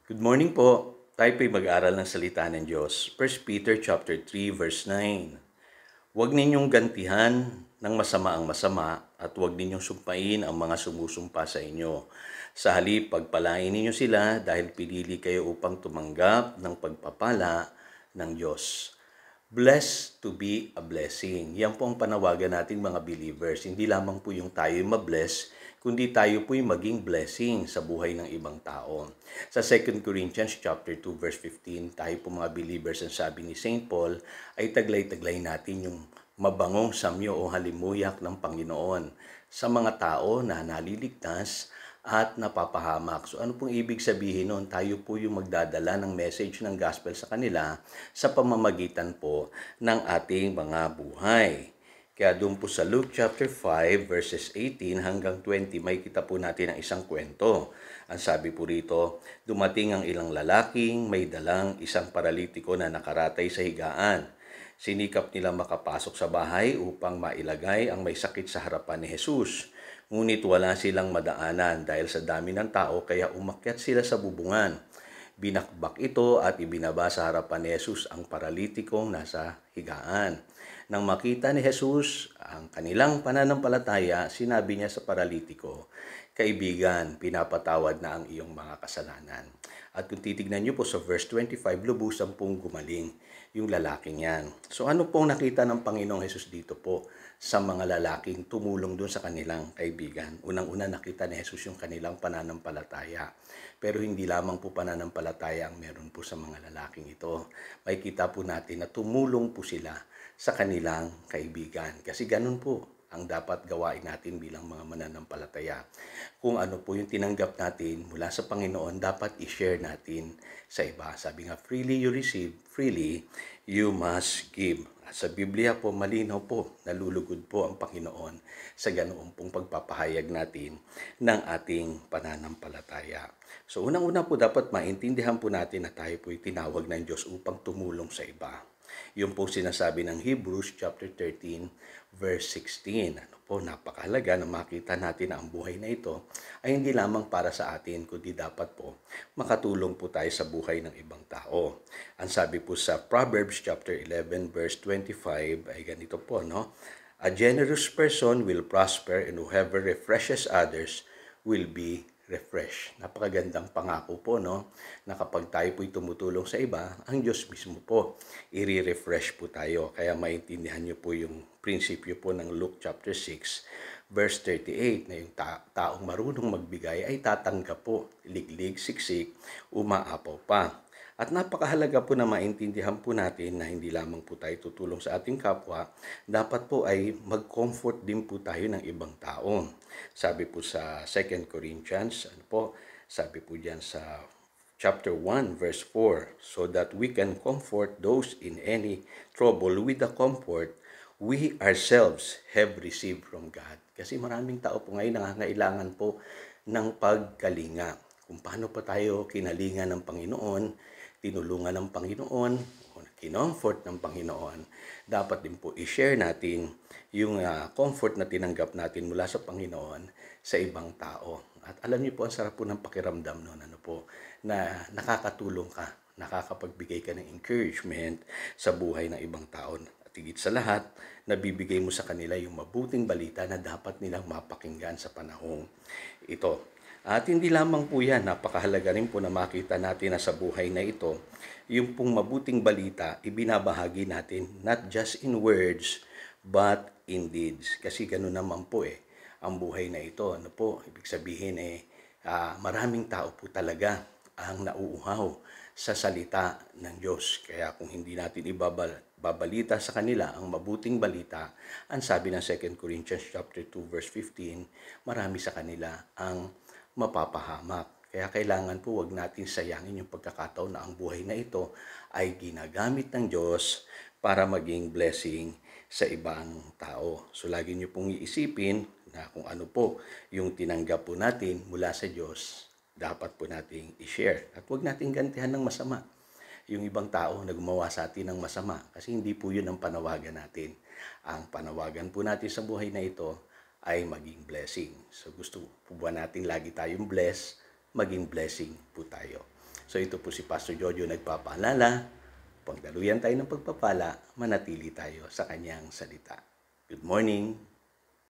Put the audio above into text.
Good morning po. Tayo po'y mag-aral ng salita ng Diyos. 1 Peter chapter 3 verse 9. Huwag ninyong gantihan ng masama ang masama at huwag ninyong sumpain ang mga sumusumpa sa inyo. Sa halip, pagpalain ninyo sila dahil pinili kayo upang tumanggap ng pagpapala ng Diyos. Blessed to be a blessing. Yan po ang panawagan nating mga believers. Hindi lamang po yung tayo ma-bless, kundi tayo po'y maging blessing sa buhay ng ibang tao. Sa 2 Corinthians chapter 2 verse 15, tayo po mga believers, ang sabi ni Saint Paul, ay taglay-taglay natin yung mabangong samyo o halimuyak ng Panginoon sa mga tao na naliligtas at napapahamak. So ano pong ibig sabihin nun? Tayo po yung magdadala ng message ng gospel sa kanila sa pamamagitan po ng ating mga buhay. Kaya doon po sa Luke chapter 5 verses 18 hanggang 20, may kita po natin ang isang kwento. Ang sabi po rito, dumating ang ilang lalaking may dalang isang paralitiko na nakaratay sa higaan. Sinikap nila makapasok sa bahay upang mailagay ang may sakit sa harapan ni Jesus. Ngunit wala silang madaanan dahil sa dami ng tao kaya umakyat sila sa bubungan. Binakbak ito at ibinaba sa harapan ni Jesus ang paralitikong nasa higaan. Nang makita ni Jesus ang kanilang pananampalataya, sinabi niya sa paralitiko, "Kaibigan, pinapatawad na ang iyong mga kasalanan." At kung titignan niyo po sa verse 25, lubusan pong gumaling yung lalaking yan. So ano pong nakita ng Panginoong Jesus dito po sa mga lalaking tumulong doon sa kanilang kaibigan? Unang-una nakita ni Jesus yung kanilang pananampalataya. Pero hindi lamang po pananampalataya ang meron po sa mga lalaking ito. May kita po natin na tumulong po sila sa kanilang kaibigan. Kasi ganun po ang dapat gawain natin bilang mga mananampalataya. Kung ano po yung tinanggap natin mula sa Panginoon, dapat i-share natin sa iba. Sabi nga, freely you receive, freely you must give. Sa Biblia po, malinaw po, nalulugod po ang Panginoon sa ganoong pong pagpapahayag natin ng ating pananampalataya. So unang-una po dapat maintindihan po natin na tayo po'y tinawag ng Diyos upang tumulong sa iba. Yung po sinasabi ng Hebrews chapter 13 verse 16. Ano po, napakahalaga na makita natin na ang buhay na ito ay hindi lamang para sa atin, kundi dapat po makatulong po tayo sa buhay ng ibang tao. Ang sabi po sa Proverbs chapter 11 verse 25 ay ganito po, no? A generous person will prosper and whoever refreshes others will be refresh. Napakagandang pangako po, no? Na kapag tayo po'y tumutulong sa iba, ang Diyos mismo po, i-refresh po tayo. Kaya maintindihan niyo po yung prinsipyo po ng Luke chapter 6, verse 38, na yung taong marunong magbigay ay tatanggap po, liglig, siksik, umaapaw pa. At napakahalaga po na maintindihan po natin na hindi lamang po tayo tutulong sa ating kapwa, dapat po ay mag-comfort din po tayo ng ibang tao. Sabi po sa 2 Corinthians, sabi po diyan sa chapter 1 verse 4, so that we can comfort those in any trouble with the comfort we ourselves have received from God. Kasi maraming tao po ngayon nangangailangan po ng pagkalinga. Kung paano pa tayo kinalinga ng Panginoon, tinulungan ng Panginoon, o kinomfort ng Panginoon, dapat din po i-share natin yung comfort na tinanggap natin mula sa Panginoon sa ibang tao. At alam niyo po, ang sarap po ng pakiramdam noon, na nakakatulong ka, nakakapagbigay ka ng encouragement sa buhay ng ibang tao. At higit sa lahat, nabibigay mo sa kanila yung mabuting balita na dapat nilang mapakinggan sa panahong ito. At hindi lamang po yan, napakahalaga rin po na makita natin na sa buhay na ito, yung pong mabuting balita, ibinabahagi natin not just in words, but in deeds. Kasi gano'n naman po ang buhay na ito. Ibig sabihin maraming tao po talaga ang nauuhaw sa salita ng Diyos. Kaya kung hindi natin babalita sa kanila ang mabuting balita, ang sabi ng 2 Corinthians chapter 2 verse 15, marami sa kanila ang mapapahamak. Kaya kailangan po wag natin sayangin yung pagkakataon na ang buhay na ito ay ginagamit ng Diyos para maging blessing sa ibang tao. So lagi niyo pong iisipin na kung ano po yung tinanggap po natin mula sa Diyos, dapat po nating i-share. At wag nating gantihan ng masama yung ibang tao na gumawa sa atin ng masama, kasi hindi po yun ang panawagan natin. Ang panawagan po natin sa buhay na ito ay maging blessing. So gusto po ba natin lagi tayong bless, maging blessing po tayo. So ito po si Pastor Jojo nagpapaalala, pagdaluyan tayo ng pagpapala, manatili tayo sa kanyang salita. Good morning!